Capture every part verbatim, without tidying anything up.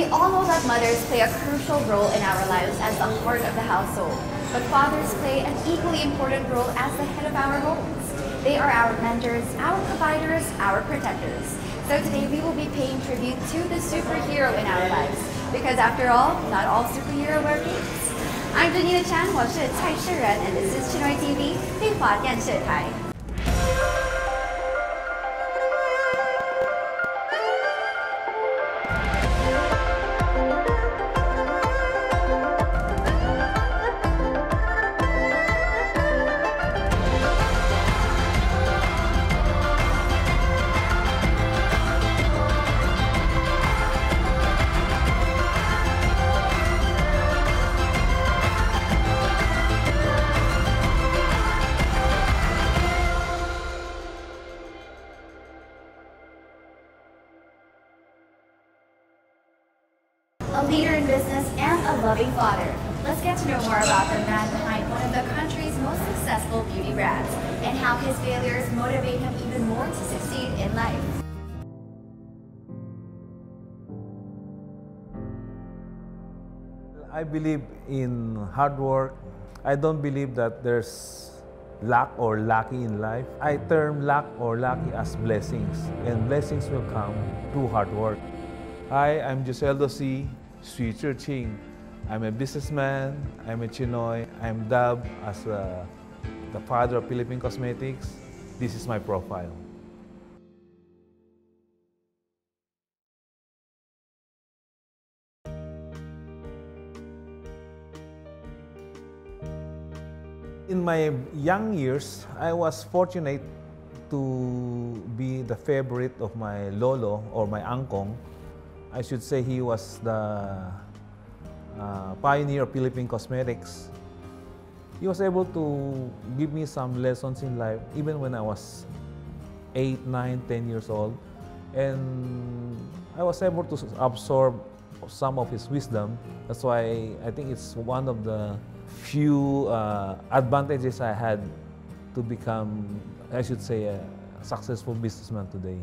We all know that mothers play a crucial role in our lives as the heart of the household, but fathers play an equally important role as the head of our homes. They are our mentors, our providers, our protectors. So today we will be paying tribute to the superhero in our lives, because after all, not all superhero wear capes. I'm Bilena Chan, 我是蔡世仁, and this is Chinoy T V 电话电视台。A leader in business and a loving father. Let's get to know more about the man behind one of the country's most successful beauty brands and how his failures motivate him even more to succeed in life. I believe in hard work. I don't believe that there's luck or lucky in life. I term luck or lucky as blessings, and blessings will come through hard work. Hi, I'm Dioceldo Sy, Sweeter Ching. I'm a businessman, I'm a Chinoy, I'm dubbed as a, the father of Philippine cosmetics. This is my profile. In my young years, I was fortunate to be the favorite of my lolo or my angkong. I should say he was the uh, pioneer of Philippine cosmetics. He was able to give me some lessons in life, even when I was eight, nine, ten years old. And I was able to absorb some of his wisdom. That's why I think it's one of the few uh, advantages I had to become, I should say, a successful businessman today.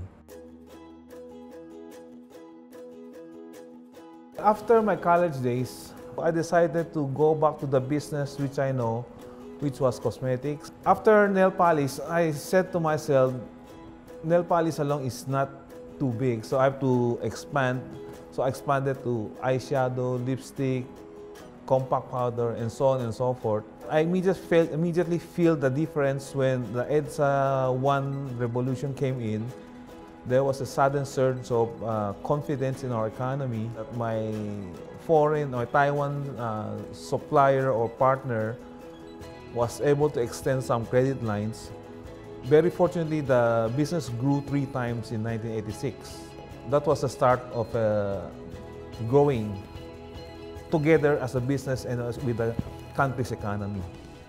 After my college days, I decided to go back to the business which I know, which was cosmetics. After nail polish, I said to myself, nail polish alone is not too big, so I have to expand. So I expanded to eyeshadow, lipstick, compact powder, and so on and so forth. I immediately felt, immediately feel the difference when the EDSA one revolution came in. There was a sudden surge of uh, confidence in our economy that my foreign or Taiwan uh, supplier or partner was able to extend some credit lines. Very fortunately, the business grew three times in nineteen eighty-six. That was the start of uh, growing together as a business and with the country's economy.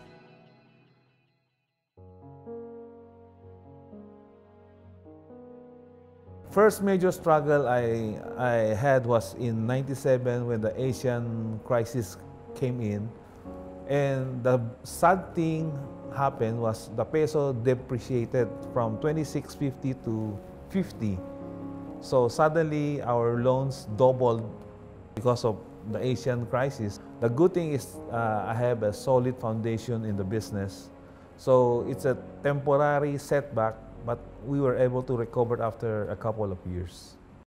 First major struggle I, I had was in ninety-seven when the Asian crisis came in. And the sad thing happened was the peso depreciated from twenty-six fifty to fifty. So suddenly our loans doubled because of the Asian crisis. The good thing is uh, I have a solid foundation in the business. So it's a temporary setback, but we were able to recover after a couple of years.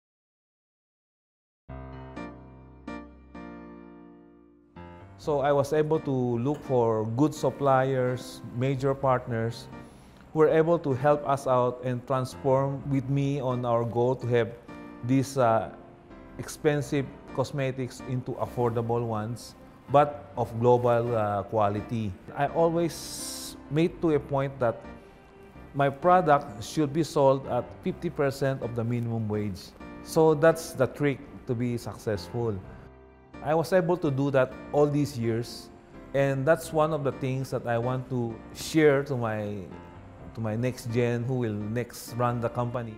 So I was able to look for good suppliers, major partners, who were able to help us out and transform with me on our goal to have these uh, expensive cosmetics into affordable ones, but of global uh, quality. I always made to a point that my product should be sold at fifty percent of the minimum wage. So that's the trick to be successful. I was able to do that all these years, and that's one of the things that I want to share to my, to my next gen who will next run the company.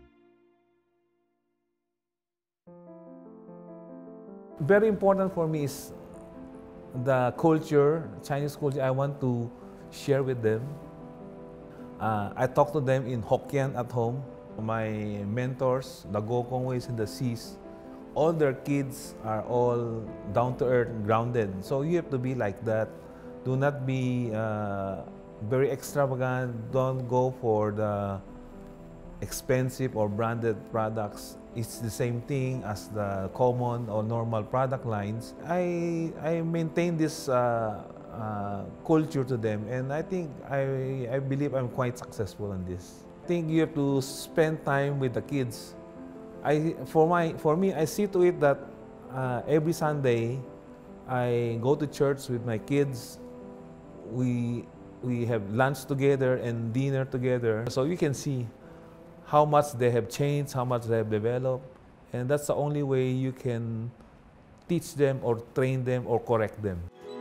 Very important for me is the culture, Chinese culture. I want to share with them. Uh, I talk to them in Hokkien at home. My mentors, the Gokongways and the Cs, all their kids are all down to earth, grounded. So you have to be like that. Do not be uh, very extravagant. Don't go for the expensive or branded products. It's the same thing as the common or normal product lines. I, I maintain this uh, uh, culture to them, and I think I, I believe I'm quite successful in this. I think you have to spend time with the kids. I, for, my, for me, I see to it that uh, every Sunday I go to church with my kids. We, we have lunch together and dinner together, so you can see how much they have changed, how much they have developed, and that's the only way you can teach them or train them or correct them.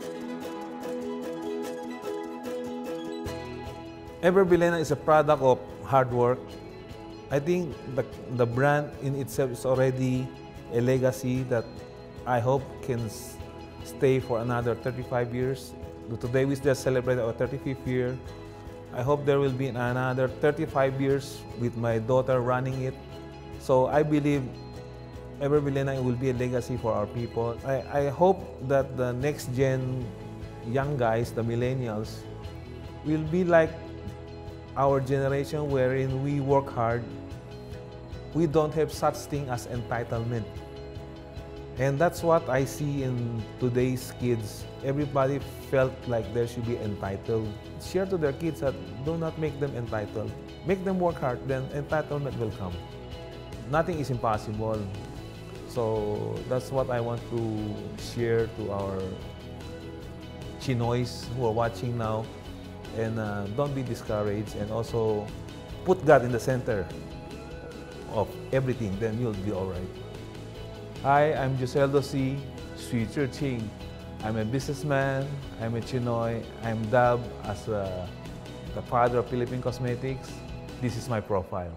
Ever Bilena is a product of hard work. I think the, the brand in itself is already a legacy that I hope can stay for another thirty-five years. Today we just celebrated our thirty-fifth year. I hope there will be another thirty-five years with my daughter running it. So I believe Ever Bilena will be a legacy for our people. I, I hope that the next gen young guys, the millennials, will be like our generation wherein we work hard. We don't have such thing as entitlement. And that's what I see in today's kids. Everybody felt like they should be entitled. Share to their kids that do not make them entitled. Make them work hard, then entitlement will come. Nothing is impossible. So that's what I want to share to our Chinoys who are watching now. And uh, don't be discouraged, and also put God in the center of everything, then you'll be all right. Hi, I'm Dioceldo Sy, Sui Ching. I'm a businessman, I'm a Chinoy, I'm dubbed as a, the father of Philippine cosmetics. This is my profile.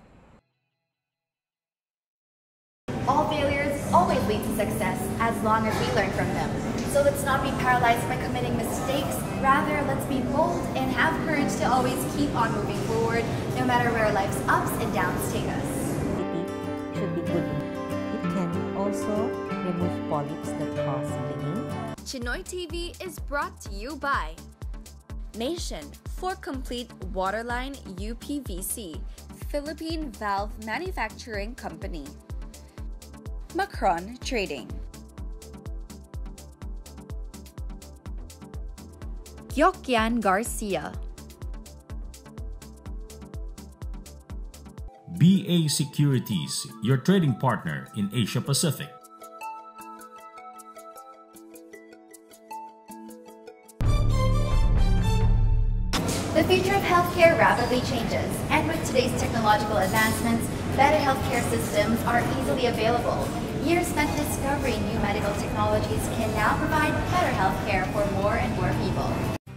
All failures always lead to success as long as we learn from them. So let's not be paralyzed by committing mistakes. Rather, let's be bold and have courage to always keep on moving forward, no matter where life's ups and downs take us. It should be good. It can also remove polyps that cause bleeding. Chinoy T V is brought to you by Nation for complete waterline U P V C, Philippine Valve Manufacturing Company. Macron Trading. Gyokyan Garcia. B A Securities, your trading partner in Asia Pacific. The future of healthcare rapidly changes, and with today's technological advancements, better healthcare systems are easily available. Years spent discovering new medical technologies can now provide better healthcare for more and more people.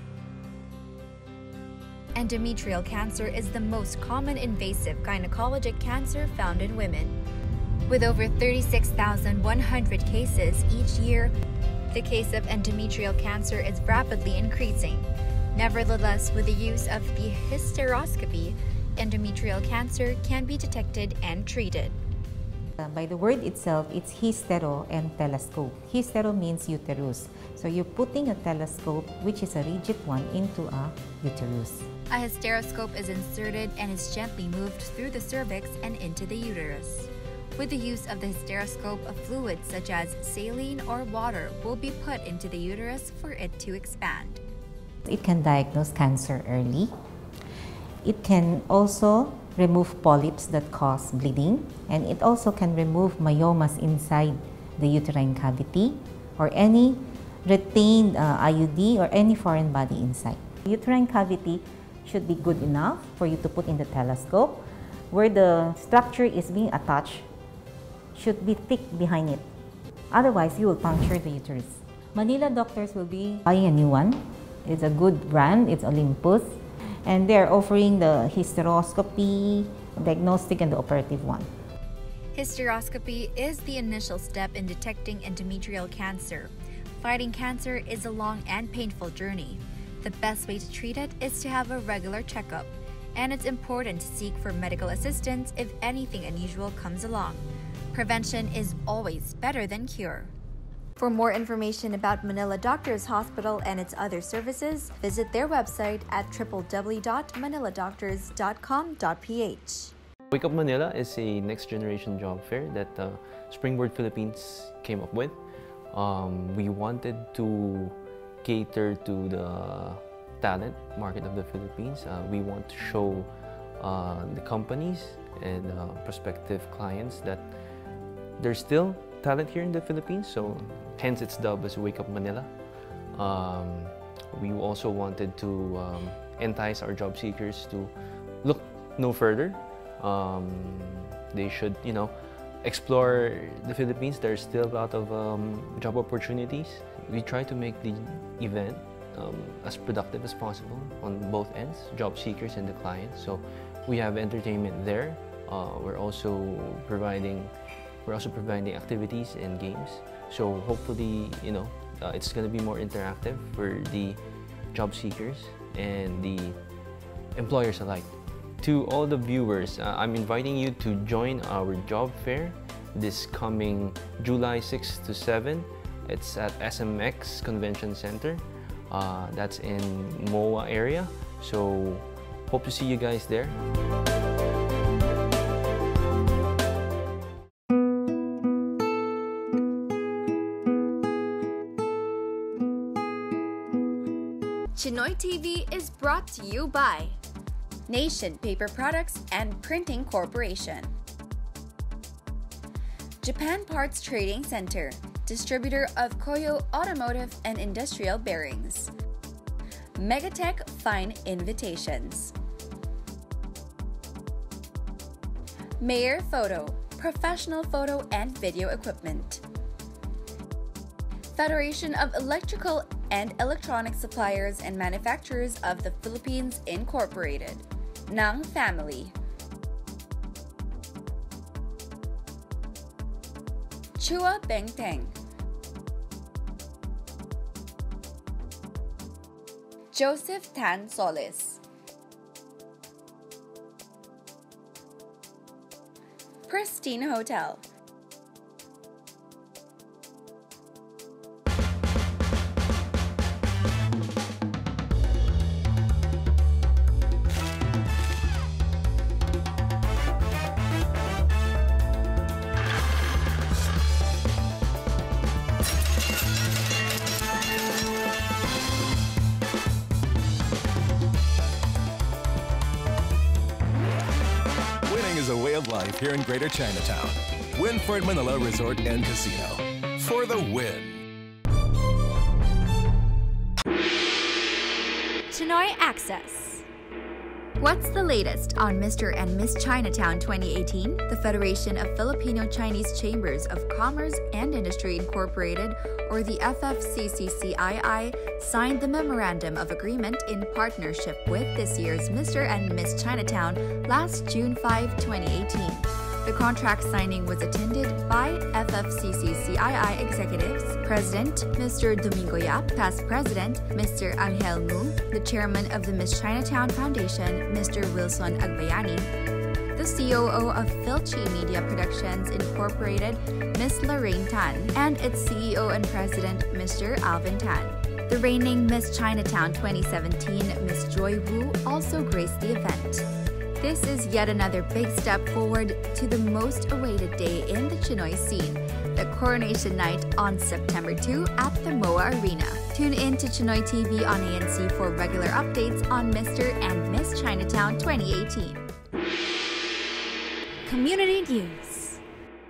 Endometrial cancer is the most common invasive gynecologic cancer found in women. With over thirty-six thousand one hundred cases each year, the case of endometrial cancer is rapidly increasing. Nevertheless, with the use of the hysteroscopy, endometrial cancer can be detected and treated. Uh, by the word itself, it's hystero and telescope. Hystero means uterus. So you're putting a telescope, which is a rigid one, into a uterus. A hysteroscope is inserted and is gently moved through the cervix and into the uterus. With the use of the hysteroscope, a fluid such as saline or water will be put into the uterus for it to expand. It can diagnose cancer early. It can also remove polyps that cause bleeding, and it also can remove myomas inside the uterine cavity or any retained uh, I U D or any foreign body inside. The uterine cavity should be good enough for you to put in the telescope. Where the structure is being attached should be thick behind it. Otherwise, you will puncture the uterus. Manila Doctors will be buying a new one. It's a good brand, it's Olympus. And they're offering the hysteroscopy, diagnostic, and the operative one. Hysteroscopy is the initial step in detecting endometrial cancer. Fighting cancer is a long and painful journey. The best way to treat it is to have a regular checkup, and it's important to seek for medical assistance if anything unusual comes along. Prevention is always better than cure. For more information about Manila Doctors Hospital and its other services, visit their website at w w w dot manila doctors dot com dot p h. Wake Up Manila is a next-generation job fair that uh, Springboard Philippines came up with. Um, we wanted to cater to the talent market of the Philippines. Uh, we want to show uh, the companies and uh, prospective clients that there's still talent here in the Philippines, so hence it's dubbed as Wake Up Manila. Um, we also wanted to um, entice our job seekers to look no further. Um, they should, you know, explore the Philippines. There's still a lot of um, job opportunities. We try to make the event um, as productive as possible on both ends, job seekers and the clients. So we have entertainment there. Uh, we're also providing We're also providing activities and games. So hopefully, you know, uh, it's going to be more interactive for the job seekers and the employers alike. To all the viewers, uh, I'm inviting you to join our job fair this coming July sixth to seventh. It's at S M X Convention Center. Uh, that's in M O A area. So hope to see you guys there. Chinoy T V is brought to you by Nation Paper Products and Printing Corporation, Japan Parts Trading Center, distributor of Koyo Automotive and Industrial Bearings, Megatech Fine Invitations, Mayer Photo, professional photo and video equipment, Federation of Electrical and Electronic Suppliers and Manufacturers of the Philippines Incorporated, Nang Family, Chua Bengteng, Joseph Tan Solis, Pristine Hotel, is a way of life here in Greater Chinatown. Winford Manila Resort and Casino. For the win. Chinoy Access. What's the latest on Mister and Miss Chinatown twenty eighteen? The Federation of Filipino-Chinese Chambers of Commerce and Industry Incorporated, or the F F C C C I I, signed the Memorandum of Agreement in partnership with this year's Mister and Miss Chinatown last June fifth, twenty eighteen. The contract signing was attended by F F C C C I I executives, President Mister Domingo Yap, past President Mister Angel Mu, the Chairman of the Miss Chinatown Foundation, Mister Wilson Agbayani, the C O O of Filchi Media Productions Incorporated, Miss Lorraine Tan, and its C E O and President, Mister Alvin Tan. The reigning Miss Chinatown twenty seventeen, Miss Joy Wu, also graced the event. This is yet another big step forward to the most awaited day in the Chinoy scene, the Coronation Night on September second at the M O A Arena. Tune in to Chinoy T V on A N C for regular updates on Mister and Miss Chinatown twenty eighteen. Community News.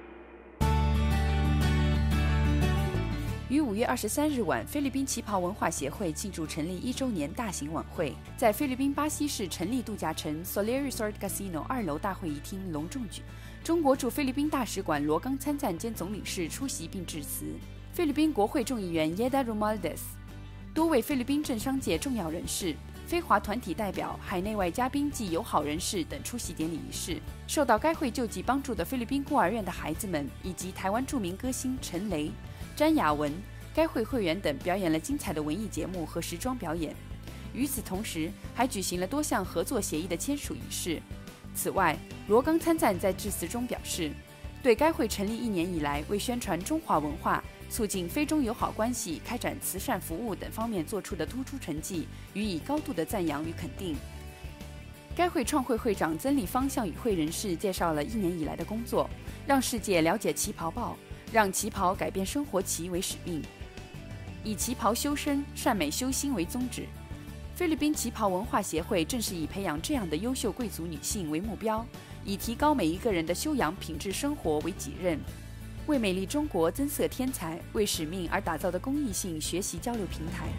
于五月二十三日晚，菲律宾旗袍文化协会庆祝成立一周年大型晚会，在菲律宾巴西市成立度假城 Soleil Resort Casino 二楼大会议厅隆重举。中国驻菲律宾大使馆罗刚参赞兼总领事出席并致辞。菲律宾国会众议员 Yeda Romualdez， 多位菲律宾政商界重要人士、非华团体代表、海内外嘉宾及友好人士等出席典礼仪式。受到该会救济帮助的菲律宾孤儿院的孩子们，以及台湾著名歌星陈雷、詹雅文、该会会员等表演了精彩的文艺节目和时装表演。与此同时，还举行了多项合作协议的签署仪式。此外，罗刚参赞在致辞中表示， 对该会成立一年以来为宣传中华文化、促进非中友好关系、开展慈善服务等方面做出的突出成绩予以高度的赞扬与肯定。该会创会会长曾立方向与会人士介绍了一年以来的工作，让世界了解旗袍报，让旗袍改变生活旗为使命，以旗袍修身、善美修心为宗旨。菲律宾旗袍文化协会正是以培养这样的优秀贵族女性为目标，以提高每一个人的修养品质生活为己任，为美丽中国增色添彩，为使命而打造的公益性学习交流平台。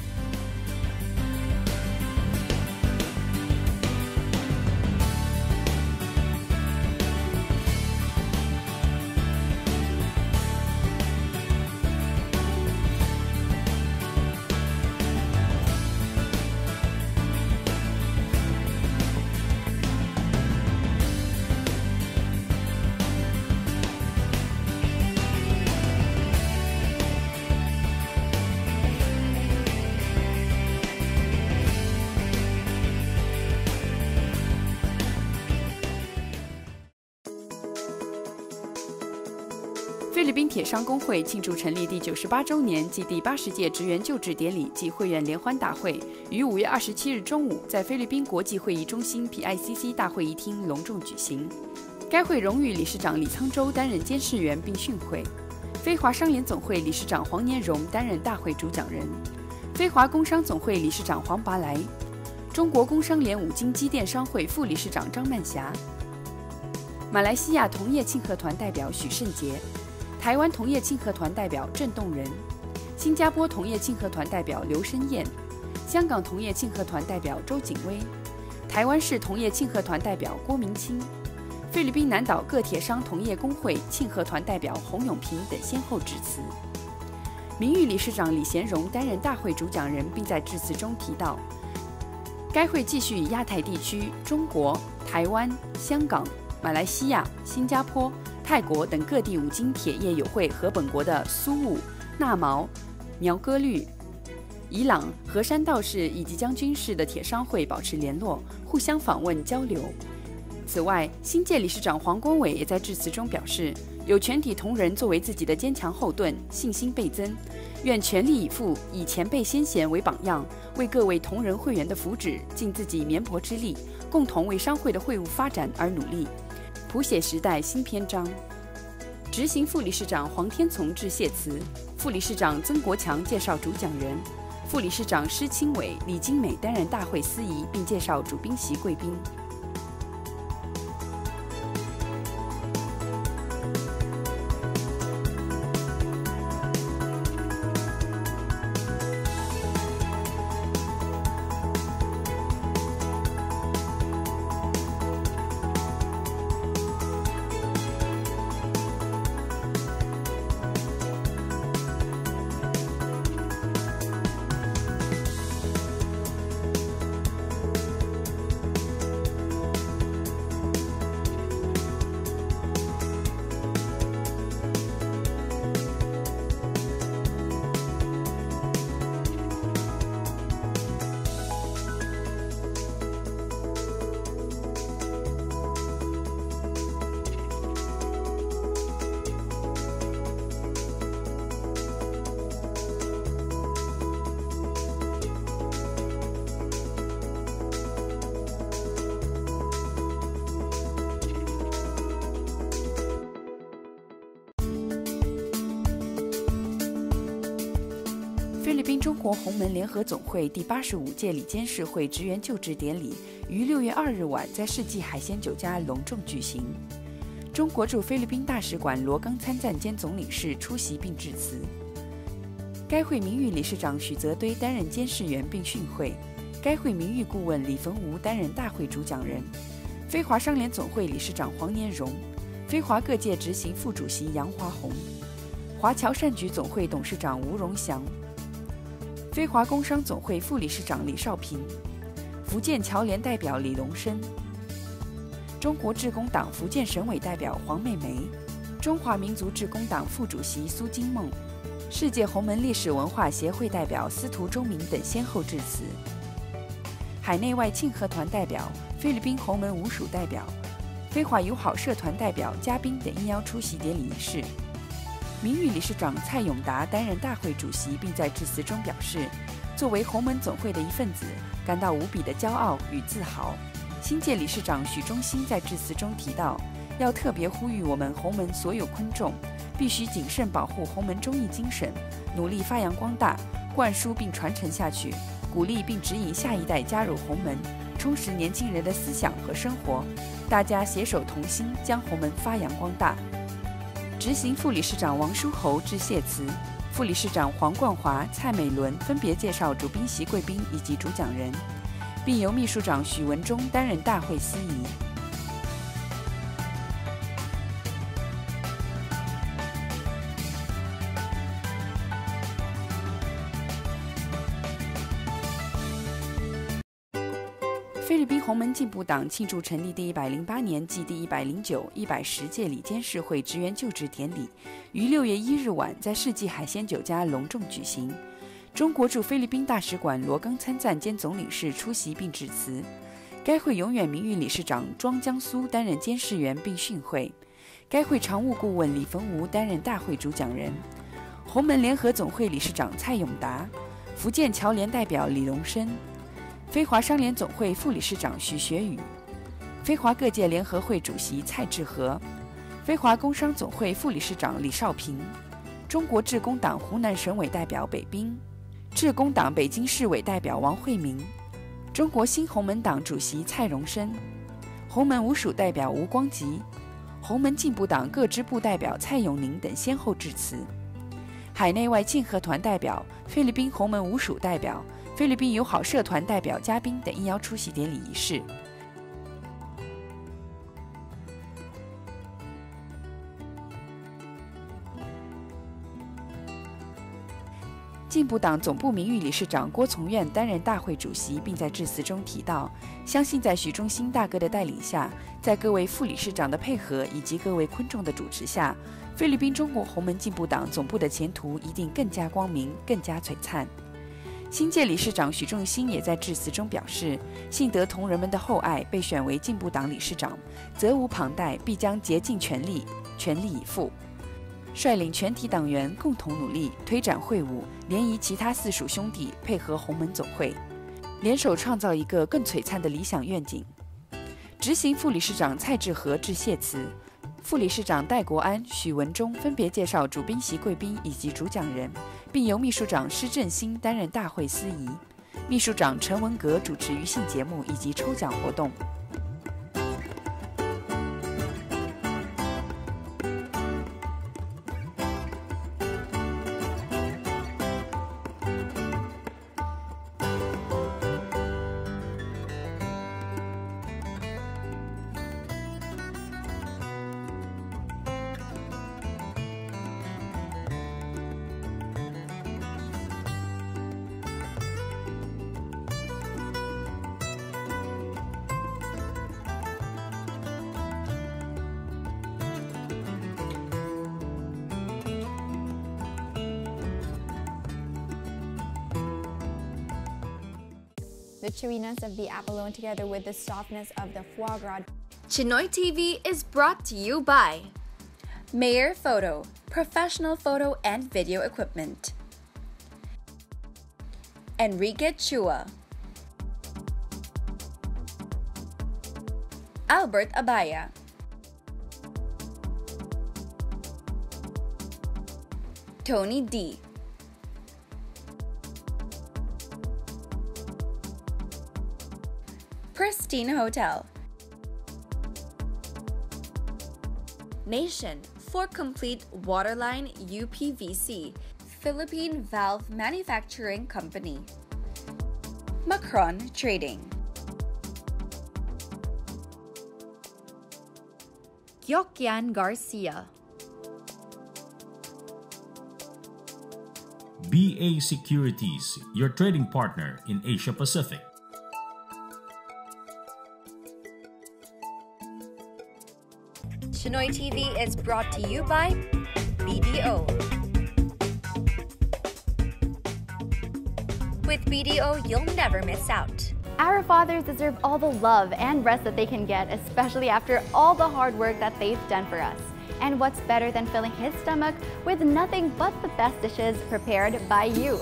菲律宾铁商工会庆祝成立第九十八周年暨第八十届职员就职典礼暨会员联欢大会于五月二十七日中午在菲律宾国际会议中心 P I C C 大会议厅隆重举行。该会荣誉理事长李沧州担任监事员并训诲，非华商联总会理事长黄年荣担任大会主讲人，非华工商总会理事长黄拔来，中国工商联五金机电商会副理事长张曼霞，马来西亚同业庆贺团代表许胜杰，台湾同业庆贺团代表郑栋仁，新加坡同业庆贺团代表刘申燕，香港同业庆贺团代表周景威，台湾市同业庆贺团代表郭明清，菲律宾南岛各铁商同业工会庆贺团代表洪永平等先后致辞。名誉理事长李贤荣担任大会主讲人，并在致辞中提到，该会继续以亚太地区、中国、台湾、香港、马来西亚、新加坡、泰国等各地五金铁业友会和本国的苏务、纳毛、苗戈律、伊朗、河山道市以及将军市的铁商会保持联络，互相访问交流。此外，新届理事长黄光伟也在致辞中表示，有全体同仁作为自己的坚强后盾，信心倍增，愿全力以赴，以前辈先贤为榜样，为各位同仁会员的福祉尽自己绵薄之力，共同为商会的会务发展而努力，谱写时代新篇章。执行副理事长黄天从致谢词，副理事长曾国强介绍主讲人，副理事长施清伟、李金美担任大会司仪，并介绍主宾席贵宾。菲律宾中国红门联合总会第八十五届理监事会职员就职典礼于六月二日晚在世纪海鲜酒家隆重举行。中国驻菲律宾大使馆罗刚参赞兼总领事出席并致辞。该会名誉理事长许泽堆担任监事员并训诲，该会名誉顾问李逢吴担任大会主讲人，非华商联总会理事长黄年荣，非华各界执行副主席杨华宏，华侨善局总会董事长吴荣祥，非华工商总会副理事长李少平，福建侨联代表李龙生，中国致公党福建省委代表黄妹梅，中华民族致公党副主席苏金梦，世界红门历史文化协会代表司徒周明等先后致辞。海内外庆贺团代表、菲律宾红门五属代表、 非华友好社团代表、嘉宾等应邀出席典礼仪式。名誉理事长蔡永达担任大会主席，并在致辞中表示，作为鸿门总会的一份子，感到无比的骄傲与自豪。新届理事长许忠兴在致辞中提到，要特别呼吁我们鸿门所有昆众，必须谨慎保护鸿门忠义精神，努力发扬光大，灌输并传承下去，鼓励并指引下一代加入鸿门，充实年轻人的思想和生活。大家携手同心，将鸿门发扬光大。执行副理事长王书侯致谢词，副理事长黄冠华、蔡美伦分别介绍主宾席贵宾以及主讲人，并由秘书长许文忠担任大会司仪。菲律宾鸿门进步党庆祝成立第一百零八年暨第一百零九、一百十届理监事会职员就职典礼，于六月一日晚在世纪海鲜酒家隆重举行。中国驻菲律宾大使馆罗冈参赞兼总领事出席并致辞。该会永远名誉理事长庄江苏担任监事员并训会。该会常务顾问李逢吴担任大会主讲人。鸿门联合总会理事长蔡永达，福建侨联代表李荣生。非华商联总会副理事长许学宇，非华各界联合会主席蔡志和，非华工商总会副理事长李少平，中国致公党湖南省委代表北冰，致公党北京市委代表王惠明，中国新鸿门党主席蔡荣生，鸿门吴属代表吴光吉，鸿门进步党各支部代表蔡永宁等先后致辞。海内外庆贺团代表、菲律宾鸿门吴属代表、菲律宾友好社团代表、嘉宾等应邀出席典礼仪式。进步党总部名誉理事长郭从愿担任大会主席，并在致辞中提到，相信在许忠兴大哥的带领下，在各位副理事长的配合以及各位昆众的主持下，菲律宾中国鸿门进步党总部的前途一定更加光明，更加璀璨。新届理事长许仲兴也在致辞中表示，幸得同仁们的厚爱，被选为进步党理事长，责无旁贷，必将竭尽全力，全力以赴，率领全体党员共同努力，推展会务，联谊其他四属兄弟，配合鸿门总会，联手创造一个更璀璨的理想愿景。执行副理事长蔡志和致谢词，副理事长戴国安、许文忠分别介绍主宾席贵宾以及主讲人，并由秘书长施振兴担任大会司仪，秘书长陈文革主持余兴节目以及抽奖活动。 The chewiness of the abalone together with the softness of the foie gras. Chinoy T V is brought to you by Mayor Photo, professional photo and video equipment. Enrique Chua, Albert Abaya, Tony D, Pristine Hotel, Nation for complete waterline U P V C, Philippine Valve Manufacturing Company, Macron Trading, Gyokyan Garcia, B A Securities, your trading partner in Asia Pacific. Chinoy T V is brought to you by B D O. With B D O, you'll never miss out. Our fathers deserve all the love and rest that they can get, especially after all the hard work that they've done for us. And what's better than filling his stomach with nothing but the best dishes prepared by you?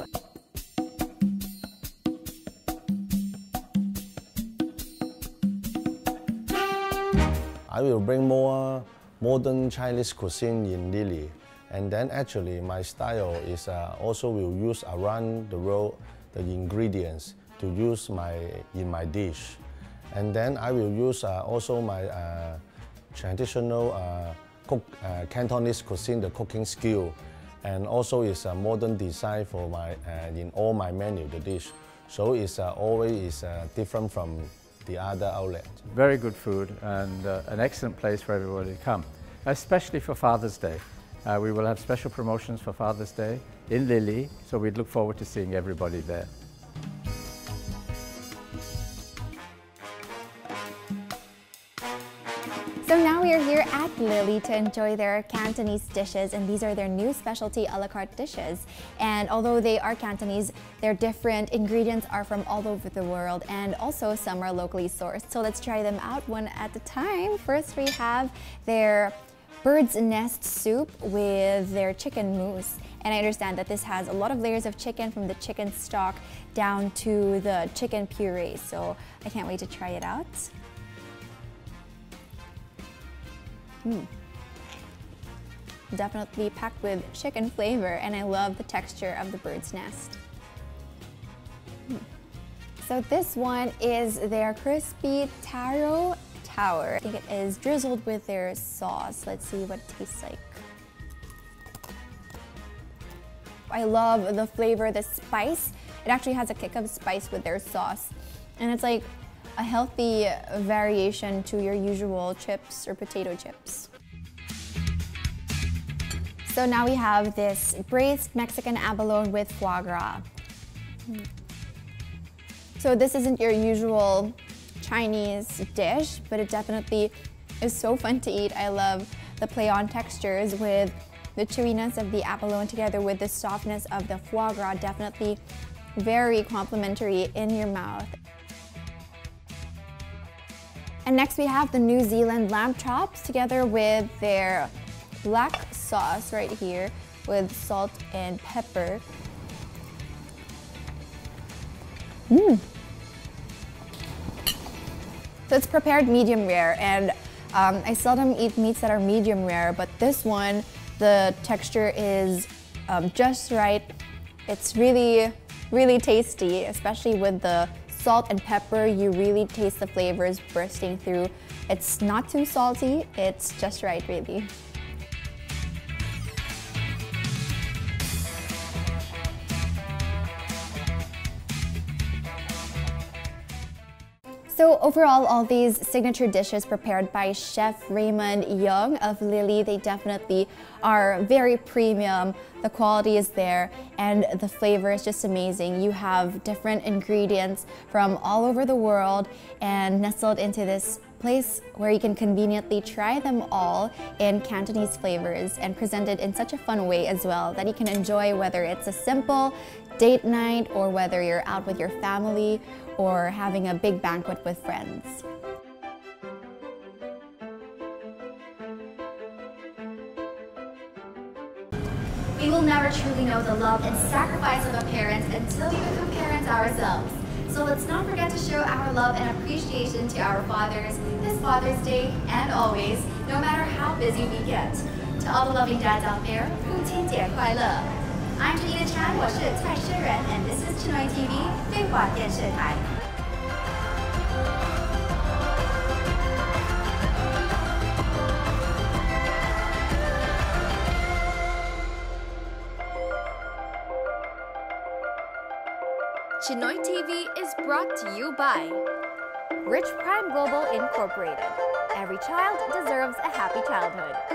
I will bring more modern Chinese cuisine in Lily. And then actually my style is uh, also will use around the world the ingredients to use my in my dish. And then I will use uh, also my uh, traditional uh, cook, uh, Cantonese cuisine, the cooking skill. And also is a modern design for my uh, in all my menu, the dish. So it's uh, always is uh, different from the other outlet. Very good food and uh, an excellent place for everybody to come, especially for Father's Day. Uh, we will have special promotions for Father's Day in Lily, so we'd look forward to seeing everybody there. So now we are here at Lily to enjoy their Cantonese dishes, and these are their new specialty a la carte dishes. And although they are Cantonese, their different ingredients are from all over the world, and also some are locally sourced. So let's try them out one at a time. First we have their bird's nest soup with their chicken mousse. And I understand that this has a lot of layers of chicken, from the chicken stock down to the chicken puree. So I can't wait to try it out. Mm. Definitely packed with chicken flavor, and I love the texture of the bird's nest. Mm. So this one is their crispy taro tower. I think it is drizzled with their sauce. Let's see what it tastes like. I love the flavor, the spice. It actually has a kick of spice with their sauce. And it's like a healthy variation to your usual chips or potato chips. So now we have this braised Mexican abalone with foie gras. Mm. So this isn't your usual Chinese dish, but it definitely is so fun to eat. I love the play on textures with the chewiness of the abalone together with the softness of the foie gras. Definitely very complimentary in your mouth. And next we have the New Zealand lamb chops together with their black sauce right here with salt and pepper. Mmm. So it's prepared medium rare, and um, I seldom eat meats that are medium rare, but this one, the texture is um, just right. It's really, really tasty, especially with the salt and pepper. You really taste the flavors bursting through. It's not too salty, it's just right, really. So overall, all these signature dishes prepared by Chef Raymond Young of Lily, they definitely are very premium. The quality is there and the flavor is just amazing. You have different ingredients from all over the world and nestled into this place where you can conveniently try them all in Cantonese flavors and presented in such a fun way as well that you can enjoy, whether it's a simple date night or whether you're out with your family or having a big banquet with friends. We will never truly know the love and sacrifice of a parent until we become parents ourselves. So let's not forget to show our love and appreciation to our fathers this Father's Day and always, no matter how busy we get. To all the loving dads out there, 父亲节快乐! I'm Bilena Chan, 我是蔡诗人, and this is Chinoy T V 对华电视台。 Chinoy T V is brought to you by Rich Prime Global Incorporated. Every child deserves a happy childhood.